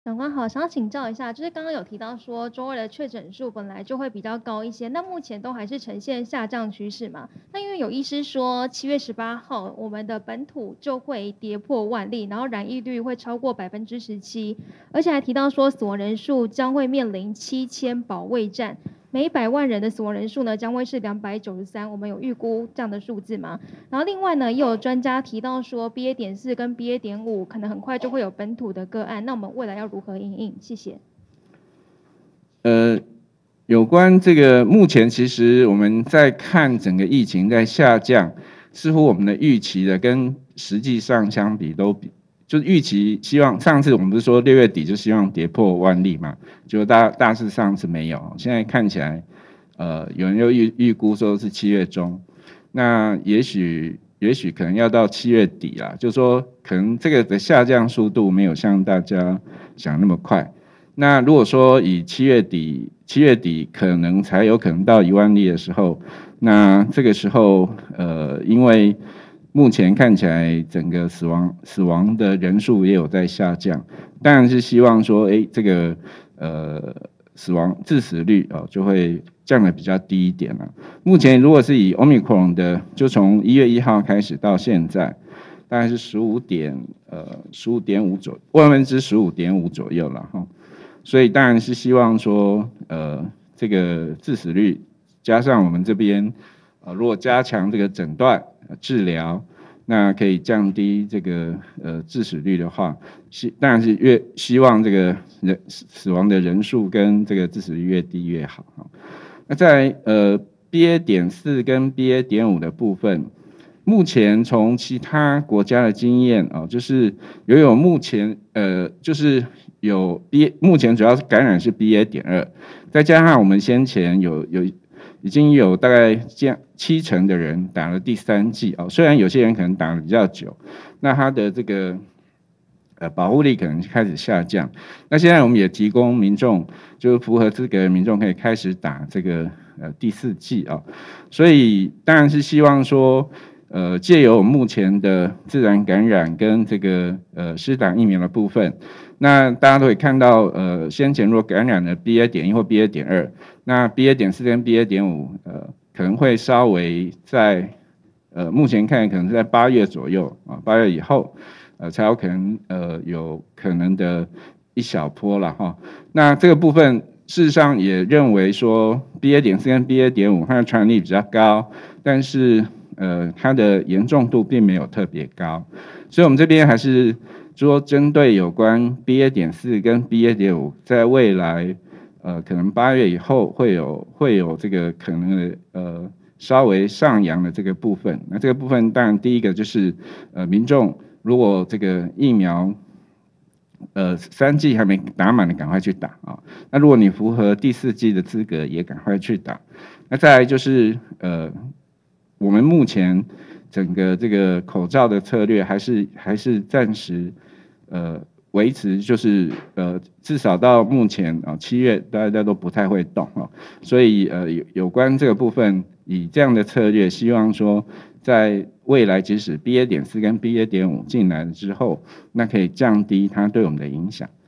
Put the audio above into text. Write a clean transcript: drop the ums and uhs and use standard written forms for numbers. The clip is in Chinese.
长官好，想要请教一下，就是刚刚有提到说周二的确诊数本来就会比较高一些，那目前都还是呈现下降趋势嘛？那因为有医师说7月18号我们的本土就会跌破万例，然后染疫率会超过17%，而且还提到说死亡人数将会面临7000保卫战。每100万人的死亡人数呢，将会是293，我们有预估这样的数字吗？然后另外呢，也有专家提到说，BA.4跟 BA.5可能很快就会有本土的个案，那我们未来要如何因应？谢谢。 有关这个，目前其实我们在看整个疫情在下降，似乎我们的预期的跟实际上相比就是预期希望上次我们不是说6月底就希望跌破万例嘛，就大致上是没有，现在看起来，有人又预估说是7月中，那也许可能要到7月底啦，就说可能这个的下降速度没有像大家想那么快。那如果说以7月底可能才有可能到1万例的时候，那这个时候因为目前看起来整个死亡的人数也有在下降，当然是希望说，这个致死率就会降得比较低一点了。目前如果是以 Omicron 的，就从1月1号开始到现在，大概是15.5左右，15.5%左右了哈。所以当然是希望说，这个致死率加上我们这边，如果加强这个诊断治疗，那可以降低这个致死率的话，当然是希望这个死亡的人数跟这个致死率越低越好。那在BA.4跟 BA.5的部分，目前从其他国家的经验就是目前就是目前主要是感染是 BA.2，再加上我们先前已经有大概70%的人打了第3剂虽然有些人可能打了比较久，那他的这个保护力可能开始下降。那现在我们也提供民众，就是符合资格的民众可以开始打这个第4剂所以当然是希望说，借由目前的自然感染跟这个施打疫苗的部分，那大家都可以看到，先前若感染了 BA.1 或 BA.2，那 BA.4 跟 BA.5可能会稍微在目前看可能是在8月左右8月以后才有可能的一小波了哈。那这个部分事实上也认为说 BA.4 跟 BA.5 它的传染力比较高，但是它的严重度并没有特别高，所以我们这边还是说针对有关 BA.4 跟 BA.5 在未来可能8月以后会有这个可能的稍微上扬的这个部分。那这个部分当然第一个就是民众如果这个疫苗3剂还没打满的赶快去打那如果你符合第4剂的资格也赶快去打。那再来就是我们目前整个这个口罩的策略还是暂时维持，就是至少到目前7月大家都不太会动所以有关这个部分以这样的策略，希望说在未来即使 BA.4 跟 BA.5 进来了之后，那可以降低它对我们的影响。